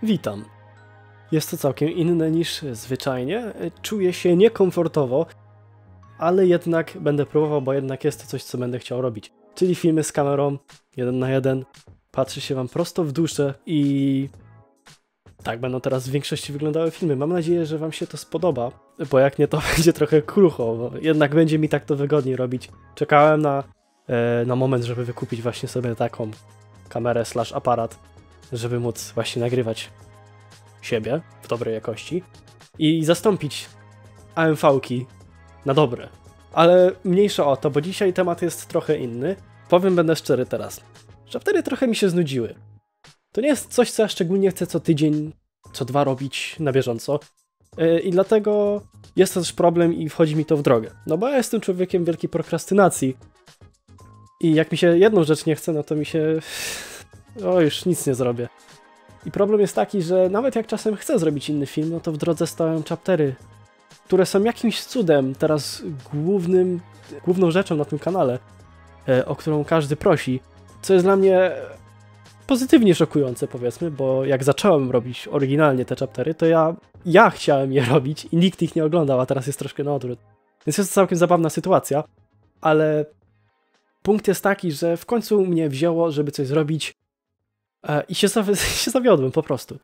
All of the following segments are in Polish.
Witam. Jest to całkiem inne niż zwyczajnie. Czuję się niekomfortowo, ale jednak będę próbował, bo jednak jest to coś, co będę chciał robić. Czyli filmy z kamerą 1 na 1. Patrzy się wam prosto w duszę i tak będą teraz w większości wyglądały filmy. Mam nadzieję, że wam się to spodoba, bo jak nie, to będzie trochę krucho, bo jednak będzie mi tak to wygodniej robić. Czekałem na moment, żeby wykupić właśnie sobie taką kamerę / aparat, żeby móc właśnie nagrywać siebie w dobrej jakości i zastąpić AMV-ki na dobre. Ale mniejsza o to, bo dzisiaj temat jest trochę inny. Powiem, będę szczery teraz. Chaptery trochę mi się znudziły. To nie jest coś, co ja szczególnie chcę co tydzień, co 2 robić na bieżąco. I dlatego jest to też problem i wchodzi mi to w drogę. No bo ja jestem człowiekiem wielkiej prokrastynacji. I jak mi się jedną rzecz nie chce, no to mi się... O, już nic nie zrobię. I problem jest taki, że nawet jak czasem chcę zrobić inny film, no to w drodze stoją chaptery, które są jakimś cudem teraz główną rzeczą na tym kanale, o którą każdy prosi, co jest dla mnie pozytywnie szokujące, powiedzmy, bo jak zacząłem robić oryginalnie te chaptery, to ja chciałem je robić i nikt ich nie oglądał, a teraz jest troszkę na odwrót. Więc jest to całkiem zabawna sytuacja, ale punkt jest taki, że w końcu mnie wzięło, żeby coś zrobić i się zawiodłem po prostu.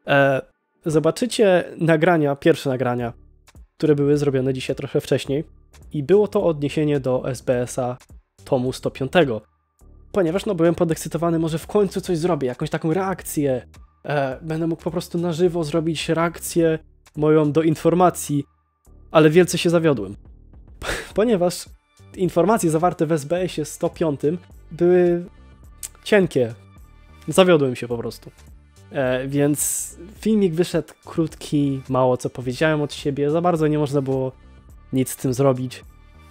Zobaczycie nagrania, pierwsze nagrania, które były zrobione dzisiaj trochę wcześniej i było to odniesienie do SBS-a tomu 105. Ponieważ byłem podekscytowany, może w końcu coś zrobię, jakąś taką reakcję. Będę mógł po prostu na żywo zrobić reakcję moją do informacji, ale wielce się zawiodłem. Ponieważ informacje zawarte w SBS-ie 105 były cienkie. Zawiodłem się po prostu. Więc filmik wyszedł krótki, mało co powiedziałem od siebie, za bardzo nie można było nic z tym zrobić.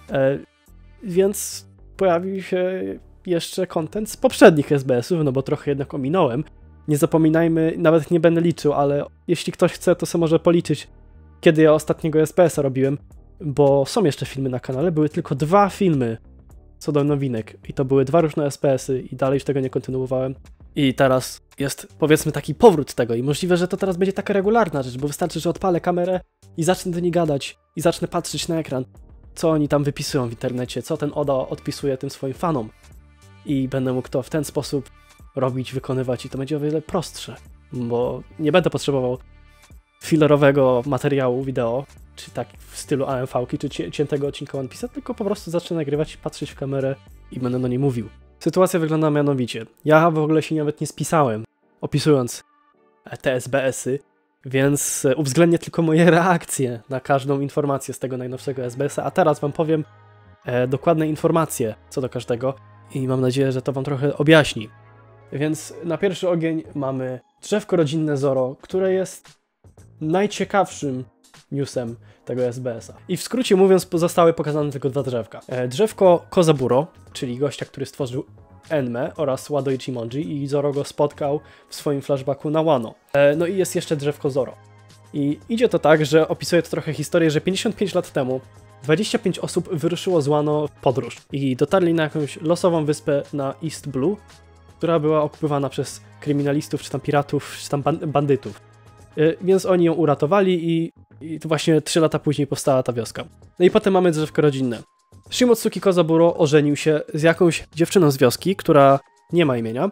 Więc pojawił się jeszcze content z poprzednich SBS-ów, no bo trochę jednak ominąłem. Nie zapominajmy, nawet nie będę liczył, ale jeśli ktoś chce, to sobie może policzyć, kiedy ja ostatniego SBS-a robiłem, bo są jeszcze filmy na kanale, były tylko 2 filmy co do nowinek i to były 2 różne SPS-y i dalej już tego nie kontynuowałem. I teraz jest, powiedzmy, taki powrót tego i możliwe, że to teraz będzie taka regularna rzecz, bo wystarczy, że odpalę kamerę i zacznę do niej gadać i zacznę patrzeć na ekran, co oni tam wypisują w internecie, co ten Oda odpisuje tym swoim fanom i będę mógł to w ten sposób robić, wykonywać i to będzie o wiele prostsze, bo nie będę potrzebował fillerowego materiału wideo, czy tak w stylu AMV-ki, czy ciętego odcinka One Piece'a, tylko po prostu zacznę nagrywać, patrzeć w kamerę i będę do niej mówił. Sytuacja wygląda mianowicie. Ja w ogóle się nawet nie spisałem, opisując te SBS-y, więc uwzględnię tylko moje reakcje na każdą informację z tego najnowszego SBS-a, a teraz wam powiem dokładne informacje co do każdego i mam nadzieję, że to wam trochę objaśni. Więc na pierwszy ogień mamy drzewko rodzinne Zoro, które jest najciekawszym newsem tego SBS-a. I w skrócie mówiąc, zostały pokazane tylko 2 drzewka. Drzewko Kozaburo, czyli gościa, który stworzył Enmę oraz Wado Ichimonji i Zoro go spotkał w swoim flashbacku na Wano. No i jest jeszcze drzewko Zoro. I idzie to tak, że opisuje to trochę historię, że 55 lat temu 25 osób wyruszyło z Wano w podróż i dotarli na jakąś losową wyspę na East Blue, która była okupywana przez kryminalistów, czy tam piratów, czy tam bandytów. Więc oni ją uratowali i to właśnie 3 lata później powstała ta wioska. No i potem mamy drzewko rodzinne. Shimotsuki Kozaburo ożenił się z jakąś dziewczyną z wioski, która nie ma imienia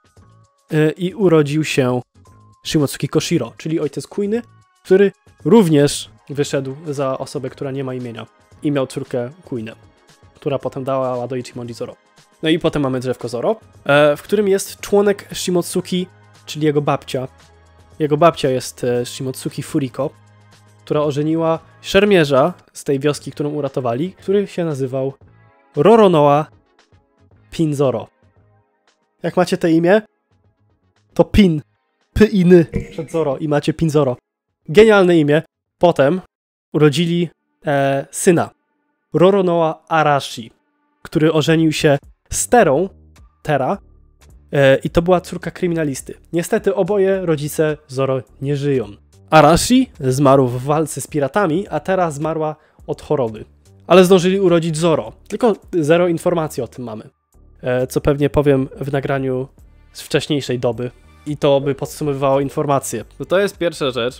i urodził się Shimotsuki Koshiro, czyli ojciec Kuiny, który również wyszedł za osobę, która nie ma imienia i miał córkę Kuinę, która potem dała Wado Ichimonji Zoro. No i potem mamy drzewko Zoro, w którym jest członek Shimotsuki, czyli jego babcia. Jego babcia jest Shimotsuki Furiko, która ożeniła szermierza z tej wioski, którą uratowali, który się nazywał Roronoa Pinzoro. Jak macie to imię, to Pin, P-I-N przed Zoro i macie Pinzoro. Genialne imię. Potem urodzili syna, Roronoa Arashi, który ożenił się z Tera, i to była córka kryminalisty. Niestety oboje rodzice Zoro nie żyją. Arashi zmarł w walce z piratami, a Tera zmarła od choroby. Ale zdążyli urodzić Zoro. Tylko 0 informacji o tym mamy. Co pewnie powiem w nagraniu z wcześniejszej doby, i to by podsumowywało informację. No to jest pierwsza rzecz,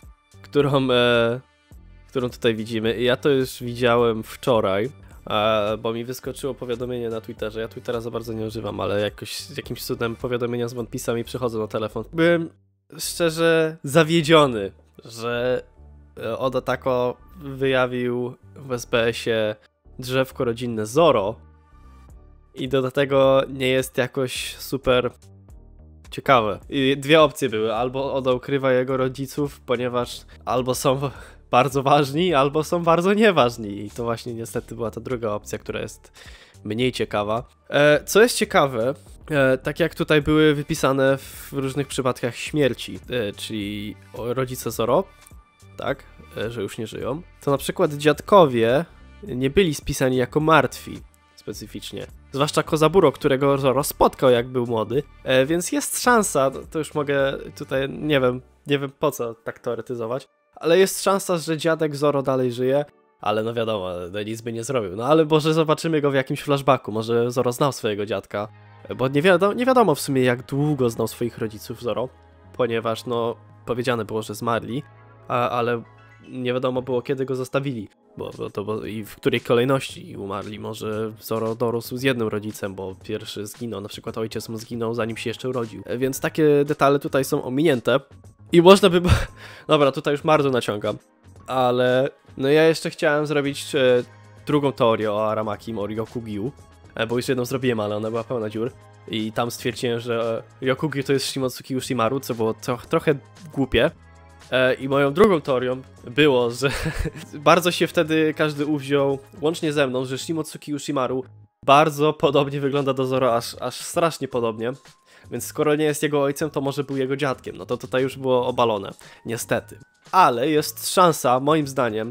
którą tutaj widzimy. I ja to już widziałem wczoraj, bo mi wyskoczyło powiadomienie na Twitterze. Ja Twittera za bardzo nie używam, ale jakimś cudem powiadomienia z One Piece'a mi przychodzą na telefon. Byłem szczerze zawiedziony, że Oda Tako wyjawił w SBS-ie drzewko rodzinne Zoro i do tego nie jest jakoś super ciekawe. I dwie opcje były: albo Oda ukrywa jego rodziców, ponieważ albo są bardzo ważni, albo są bardzo nieważni. I to właśnie niestety była ta druga opcja, która jest mniej ciekawa. Co jest ciekawe, tak jak tutaj były wypisane w różnych przypadkach śmierci, czyli rodzice Zoro, tak, że już nie żyją, to na przykład dziadkowie nie byli spisani jako martwi specyficznie. Zwłaszcza Kozaburo, którego Zoro spotkał jak był młody, więc jest szansa, to już mogę tutaj, nie wiem po co tak teoretyzować, ale jest szansa, że dziadek Zoro dalej żyje, ale no wiadomo, nic by nie zrobił. No ale może zobaczymy go w jakimś flashbacku, może Zoro znał swojego dziadka, bo nie wiadomo w sumie jak długo znał swoich rodziców Zoro, ponieważ no powiedziane było, że zmarli, ale nie wiadomo było kiedy go zostawili, bo i w której kolejności umarli. Może Zoro dorósł z jednym rodzicem, bo pierwszy zginął, na przykład ojciec mu zginął zanim się jeszcze urodził, więc takie detale tutaj są ominięte i można by... Dobra, tutaj już bardzo naciągam, ale no ja jeszcze chciałem zrobić drugą teorię o Aramakim, o Ryokugiu, bo już jedną zrobiłem, ale ona była pełna dziur i tam stwierdziłem, że Ryokugi to jest Shimotsuki Ushimaru, co było trochę głupie. I moją drugą teorią było, że bardzo się wtedy każdy uwziął, łącznie ze mną, że Shimotsuki Ushimaru bardzo podobnie wygląda do Zoro, aż strasznie podobnie. Więc skoro nie jest jego ojcem, to może był jego dziadkiem. No to tutaj już było obalone, niestety. Ale jest szansa, moim zdaniem,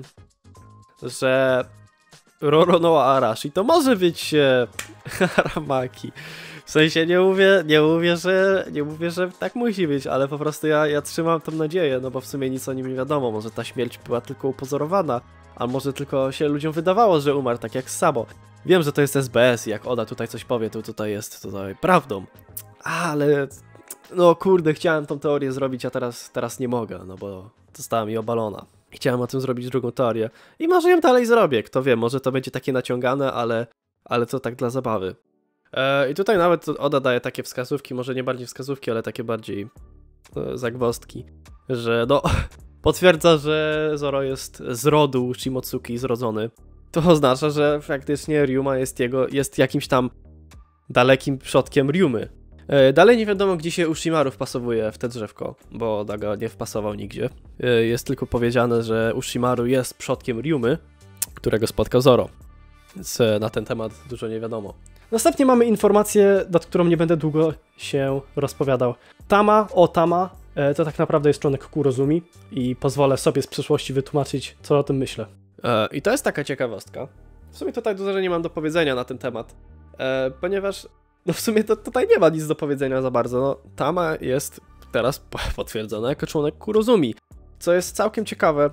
że Roronoa Arashi to może być Aramaki. W sensie nie mówię, że tak musi być, ale po prostu ja trzymam tą nadzieję, no bo w sumie nic o nim nie wiadomo. Może ta śmierć była tylko upozorowana, a może tylko się ludziom wydawało, że umarł, tak jak Sabo. Wiem, że to jest SBS i jak Oda tutaj coś powie, to tutaj jest prawdą. Ale no kurde, chciałem tą teorię zrobić, a teraz nie mogę, no bo została mi obalona. Chciałem o tym zrobić drugą teorię i może ją dalej zrobię, kto wie, może to będzie takie naciągane, ale to tak dla zabawy. I tutaj nawet Oda daje takie wskazówki, może nie bardziej wskazówki, ale takie bardziej zagwozdki, że no potwierdza, że Zoro jest z rodu Shimotsuki zrodzony. To oznacza, że faktycznie Ryuma jest jakimś tam dalekim przodkiem Ryumy. Dalej nie wiadomo, gdzie się Ushimaru wpasowuje w te drzewko, bo Oda go nie wpasował nigdzie. Jest tylko powiedziane, że Ushimaru jest przodkiem Ryumy, którego spotkał Zoro. Więc na ten temat dużo nie wiadomo. Następnie mamy informację, nad którą nie będę długo się rozpowiadał. Tama to tak naprawdę jest członek Kurozumi i pozwolę sobie z przyszłości wytłumaczyć, co o tym myślę. I to jest taka ciekawostka. W sumie tutaj dużo nie mam do powiedzenia na ten temat, ponieważ no w sumie to tutaj nie ma nic do powiedzenia za bardzo. No, Tama jest teraz potwierdzona jako członek Kurozumi, co jest całkiem ciekawe,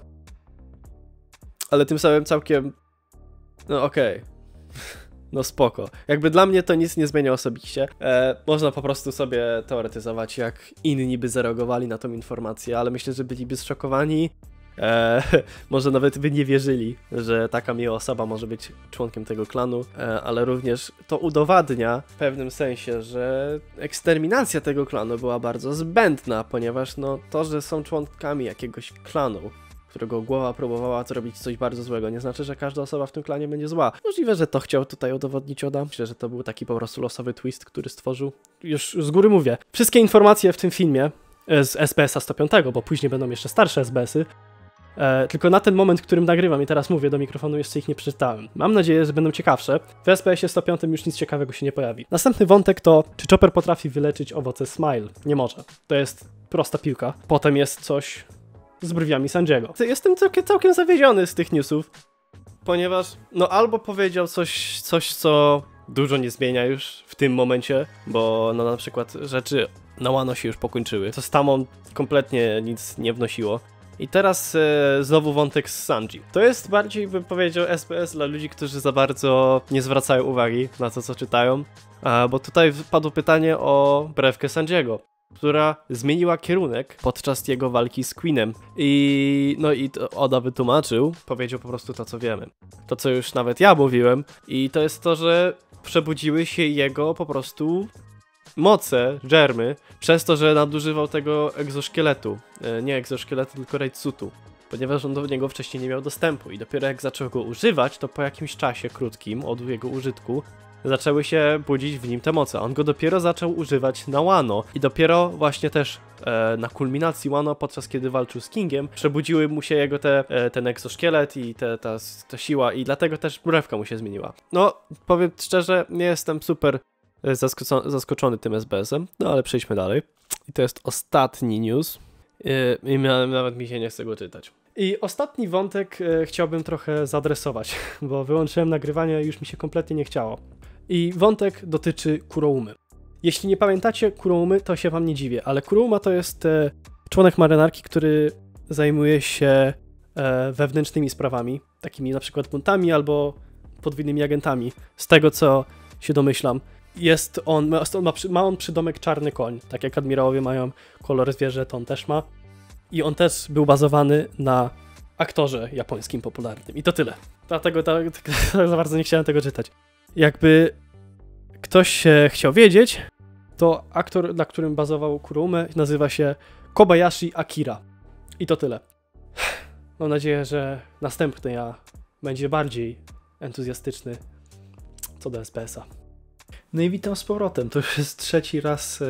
ale tym samym całkiem... no okej. No spoko. Jakby dla mnie to nic nie zmienia osobiście. Można po prostu sobie teoretyzować, jak inni by zareagowali na tą informację, ale myślę, że byliby zszokowani. Może nawet by nie wierzyli, że taka miła osoba może być członkiem tego klanu, ale również to udowadnia w pewnym sensie, że eksterminacja tego klanu była bardzo zbędna, ponieważ no to, że są członkami jakiegoś klanu, którego głowa próbowała zrobić coś bardzo złego, nie znaczy, że każda osoba w tym klanie będzie zła. Możliwe, że to chciał tutaj udowodnić Oda. Myślę, że to był taki po prostu losowy twist, który stworzył. Już z góry mówię. Wszystkie informacje w tym filmie z SBS-a 105, bo później będą jeszcze starsze SBS-y, tylko na ten moment, w którym nagrywam i teraz mówię do mikrofonu, jeszcze ich nie przeczytałem. Mam nadzieję, że będą ciekawsze. W SBS-ie 105 już nic ciekawego się nie pojawi. Następny wątek to, czy Chopper potrafi wyleczyć owoce Smile? Nie może. To jest prosta piłka. Potem jest coś z brwiami Sanjiego. Jestem całkiem zawiedziony z tych newsów, ponieważ no albo powiedział coś, co dużo nie zmienia już w tym momencie, bo no na przykład rzeczy na Wano się już pokończyły, co z Tamą kompletnie nic nie wnosiło. I teraz znowu wątek z Sanji. To jest bardziej, bym powiedział, SPS dla ludzi, którzy za bardzo nie zwracają uwagi na to, co czytają, bo tutaj padło pytanie o brewkę Sanjiego. która zmieniła kierunek podczas jego walki z Queenem. I to Oda wytłumaczył, powiedział po prostu to, co wiemy. To, co już nawet ja mówiłem. I to jest to, że przebudziły się jego po prostu moce, dżermy, przez to, że nadużywał tego egzoszkieletu. Nie egzoszkieletu, tylko raidsuitu. Ponieważ on do niego wcześniej nie miał dostępu i dopiero jak zaczął go używać, to po jakimś czasie krótkim od jego użytku zaczęły się budzić w nim te moce. On go dopiero zaczął używać na Wano i dopiero właśnie też na kulminacji Wano, podczas kiedy walczył z Kingiem, przebudziły mu się jego ten egzoszkielet i ta siła i dlatego też mrewka mu się zmieniła. No, powiem szczerze, nie jestem super zaskoczony tym SBS-em, no ale przejdźmy dalej. I to jest ostatni news i nawet mi się nie chce go czytać. I ostatni wątek chciałbym trochę zaadresować, bo wyłączyłem nagrywanie i już mi się kompletnie nie chciało. I wątek dotyczy Kuroumy. Jeśli nie pamiętacie Kuroumy, to się wam nie dziwię, ale Kurouma to jest członek marynarki, który zajmuje się wewnętrznymi sprawami, takimi na przykład buntami albo podwójnymi agentami. Z tego, co się domyślam, ma on przydomek Czarny Koń, tak jak admirałowie mają kolor zwierzę, to on też ma. I on też był bazowany na aktorze japońskim popularnym. I to tyle. Dlatego za bardzo nie chciałem tego czytać. Jakby ktoś chciał wiedzieć, to aktor, na którym bazował Kuroume, nazywa się Kobayashi Akira. I to tyle. Mam nadzieję, że następny będzie bardziej entuzjastyczny co do SPS-a. No i witam z powrotem. To już jest trzeci raz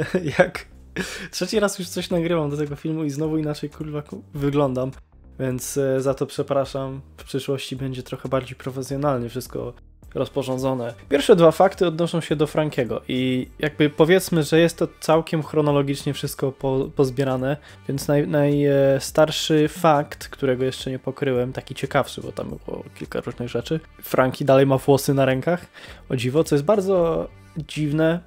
Trzeci raz już coś nagrywam do tego filmu i znowu inaczej kurwa wyglądam, więc za to przepraszam. W przyszłości będzie trochę bardziej profesjonalnie wszystko rozporządzone. Pierwsze dwa fakty odnoszą się do Frankiego i jakby powiedzmy, że jest to całkiem chronologicznie wszystko pozbierane, więc najstarszy fakt, którego jeszcze nie pokryłem, taki ciekawszy, bo tam było kilka różnych rzeczy. Franki dalej ma włosy na rękach, o dziwo, co jest bardzo dziwne,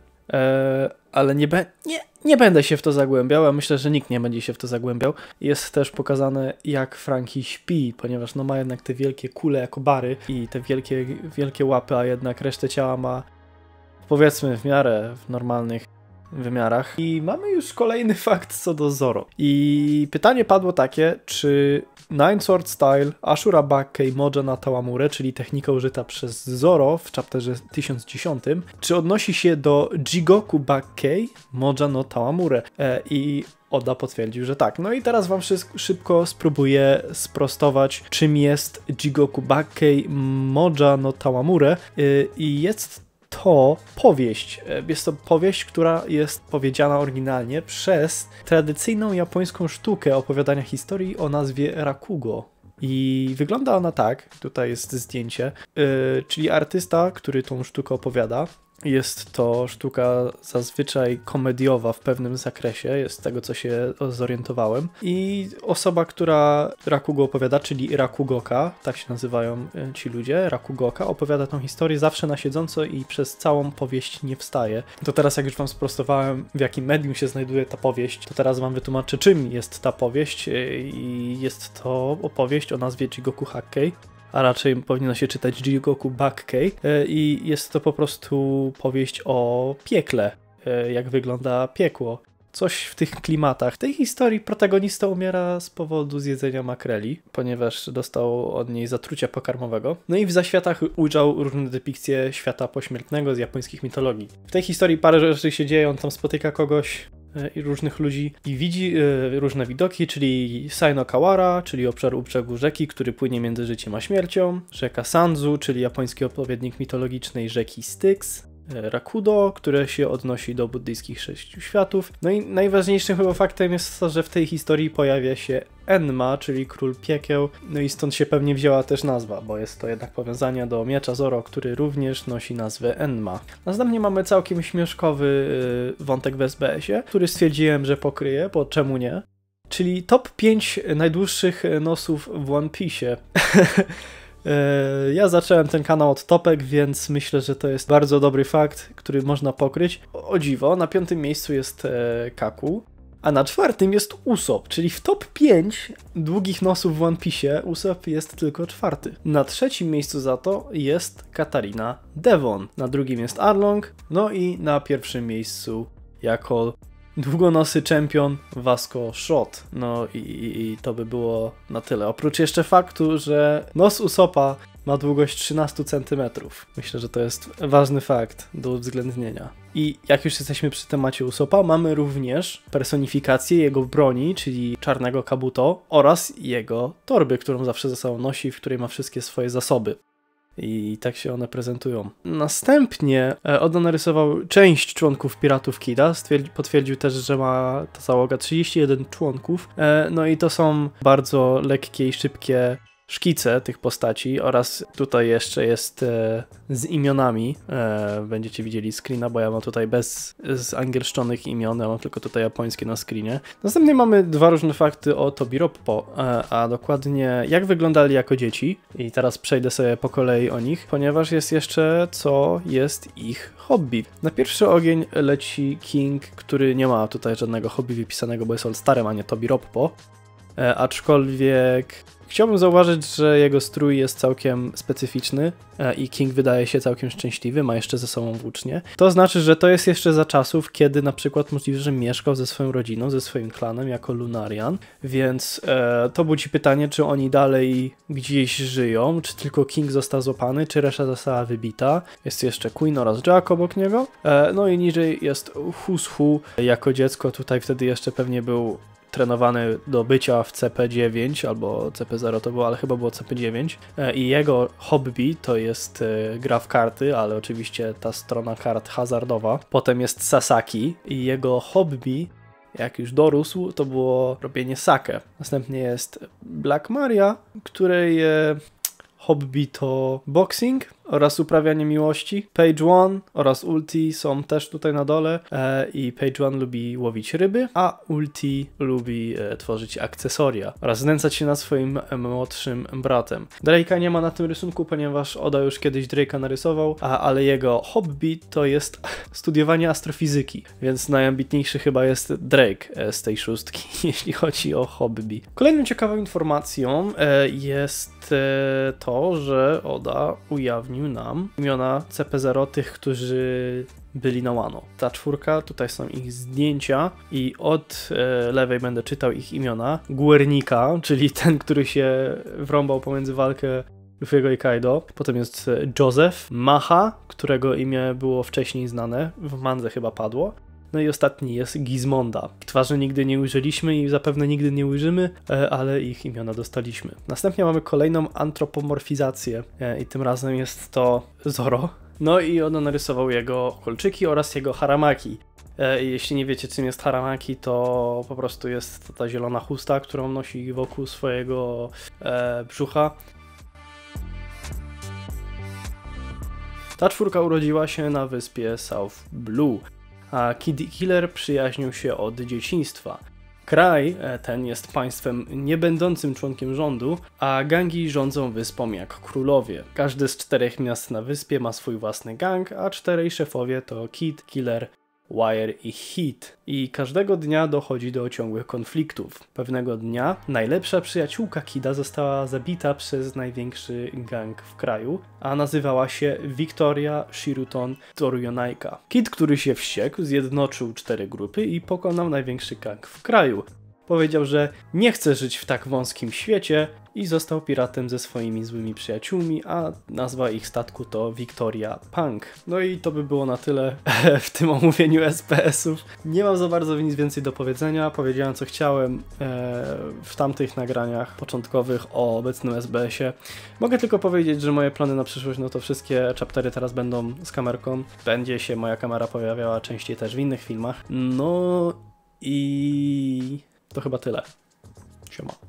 ale nie będę się w to zagłębiał, a myślę, że nikt nie będzie się w to zagłębiał. Jest też pokazane, jak Franki śpi, ponieważ no ma jednak te wielkie kule jako bary i te wielkie łapy, a jednak resztę ciała ma, powiedzmy, w miarę w normalnych wymiarach. I mamy już kolejny fakt co do Zoro. I pytanie padło takie, czy Nine Sword Style Ashura Bakkei Moja no Tawamure, czyli technika użyta przez Zoro w chapterze 1010, czy odnosi się do Jigoku Bakkei Moja no Tawamure? I Oda potwierdził, że tak. No i teraz wam szybko spróbuję sprostować, czym jest Jigoku Bakkei Moja no Tawamure. I jest to powieść. Jest to powieść, która jest powiedziana oryginalnie przez tradycyjną japońską sztukę opowiadania historii o nazwie Rakugo. I wygląda ona tak, tutaj jest zdjęcie, czyli artysta, który tą sztukę opowiada. Jest to sztuka zazwyczaj komediowa w pewnym zakresie, jest z tego, co się zorientowałem. I osoba, która Rakugo opowiada, czyli Rakugoka, tak się nazywają ci ludzie, Rakugoka, opowiada tą historię zawsze na siedząco i przez całą powieść nie wstaje. To teraz, jak już wam sprostowałem, w jakim medium się znajduje ta powieść, to teraz wam wytłumaczę, czym jest ta powieść. I jest to opowieść o nazwie Jigoku Bakkei, a raczej powinno się czytać Jigoku Bakkei, i jest to po prostu powieść o piekle, jak wygląda piekło. Coś w tych klimatach. W tej historii protagonista umiera z powodu zjedzenia makreli, ponieważ dostał od niej zatrucia pokarmowego. No i w zaświatach ujrzał różne depikcje świata pośmiertnego z japońskich mitologii. W tej historii parę rzeczy się dzieje, on tam spotyka kogoś i różnych ludzi i widzi różne widoki, czyli Saino Kawara, czyli obszar u brzegu rzeki, który płynie między życiem a śmiercią, rzeka Sanzu, czyli japoński odpowiednik mitologicznej rzeki Styx, Rakudo, które się odnosi do buddyjskich 6 światów. No i najważniejszym chyba faktem jest to, że w tej historii pojawia się Enma, czyli król piekieł, no i stąd się pewnie wzięła też nazwa, bo jest to jednak powiązanie do miecza Zoro, który również nosi nazwę Enma. Następnie mamy całkiem śmieszkowy wątek w SBS-ie, który stwierdziłem, że pokryję, bo czemu nie? Czyli top 5 najdłuższych nosów w One Piece. Ja zacząłem ten kanał od topek, więc myślę, że to jest bardzo dobry fakt, który można pokryć. O dziwo, na 5. miejscu jest Kaku, a na 4. jest Usopp, czyli w top 5 długich nosów w One Piece Usopp jest tylko 4. Na 3. miejscu za to jest Katarina Devon, na 2. jest Arlong, no i na 1. miejscu jako długonosy czempion Vasco Shot. No i to by było na tyle. Oprócz jeszcze faktu, że nos Usopa ma długość 13 cm. Myślę, że to jest ważny fakt do uwzględnienia. I jak już jesteśmy przy temacie Usopa, mamy również personifikację jego broni, czyli czarnego Kabuto oraz jego torby, którą zawsze ze sobą nosi, w której ma wszystkie swoje zasoby. I tak się one prezentują. Następnie Oda narysował część członków Piratów Kida. Potwierdził też, że ma ta załoga 31 członków. No i to są bardzo lekkie i szybkie szkice tych postaci oraz tutaj jeszcze jest z imionami. Będziecie widzieli screena, bo ja mam tutaj bez zangielszczonych imion, ja mam tylko tutaj japońskie na screenie. Następnie mamy dwa różne fakty o Tobiroppo, a dokładnie jak wyglądali jako dzieci i teraz przejdę sobie po kolei o nich, ponieważ jest jeszcze co jest ich hobby. Na pierwszy ogień leci King, który nie ma tutaj żadnego hobby wypisanego, bo jest All-Starem, a nie Tobiroppo. Aczkolwiek chciałbym zauważyć, że jego strój jest całkiem specyficzny i King wydaje się całkiem szczęśliwy, ma jeszcze ze sobą włócznie. To znaczy, że to jest jeszcze za czasów, kiedy na przykład możliwe, że mieszkał ze swoją rodziną, ze swoim klanem jako Lunarian, więc to budzi pytanie, czy oni dalej gdzieś żyją, czy tylko King został złapany, czy reszta została wybita. Jest jeszcze Queen oraz Jack obok niego. No i niżej jest Who's Who jako dziecko, tutaj wtedy jeszcze pewnie był trenowany do bycia w CP9 albo CP0 to było, ale chyba było CP9 i jego hobby to jest gra w karty, ale oczywiście ta strona kart hazardowa. Potem jest Sasaki i jego hobby, jak już dorósł, to było robienie sake. Następnie jest Black Maria, której hobby to boxing oraz uprawianie miłości. Page One oraz Ulti są też tutaj na dole i Page One lubi łowić ryby, a Ulti lubi tworzyć akcesoria oraz znęcać się nad swoim młodszym bratem. Drake'a nie ma na tym rysunku, ponieważ Oda już kiedyś Drake'a narysował, ale jego hobby to jest studiowanie astrofizyki, więc najambitniejszy chyba jest Drake z tej szóstki, jeśli chodzi o hobby. Kolejną ciekawą informacją jest to, że Oda ujawnił nam imiona CP0 tych, którzy byli na Wano. Ta czwórka, tutaj są ich zdjęcia i od lewej będę czytał ich imiona. Guernica, czyli ten, który się wrąbał pomiędzy walkę Luffy'ego i Kaido. Potem jest Joseph, Maha, którego imię było wcześniej znane, w mandze chyba padło. No i ostatni jest Gizmonda. Twarzy nigdy nie ujrzeliśmy i zapewne nigdy nie ujrzymy, ale ich imiona dostaliśmy. Następnie mamy kolejną antropomorfizację i tym razem jest to Zoro. No i on narysował jego kolczyki oraz jego haramaki. Jeśli nie wiecie, czym jest haramaki, to po prostu jest ta zielona chusta, którą nosi wokół swojego brzucha. Ta czwórka urodziła się na wyspie South Blue, a Kid i Killer przyjaźnią się od dzieciństwa. Kraj ten jest państwem niebędącym członkiem rządu, a gangi rządzą wyspą jak królowie. Każdy z 4 miast na wyspie ma swój własny gang, a 4 szefowie to Kid, Killer, Wire i Hit. I każdego dnia dochodzi do ciągłych konfliktów. Pewnego dnia najlepsza przyjaciółka Kida została zabita przez największy gang w kraju, a nazywała się Victoria Shiruton Torionaika. Kid, który się wściekł, zjednoczył 4 grupy i pokonał największy gang w kraju. Powiedział, że nie chce żyć w tak wąskim świecie i został piratem ze swoimi złymi przyjaciółmi, a nazwa ich statku to Victoria Punk. No i to by było na tyle w tym omówieniu SPS-ów. Nie mam za bardzo nic więcej do powiedzenia. Powiedziałem, co chciałem w tamtych nagraniach początkowych o obecnym SBS-ie. Mogę tylko powiedzieć, że moje plany na przyszłość, no to wszystkie chaptery teraz będą z kamerką. Będzie się moja kamera pojawiała częściej też w innych filmach. No i to chyba tyle. Siema.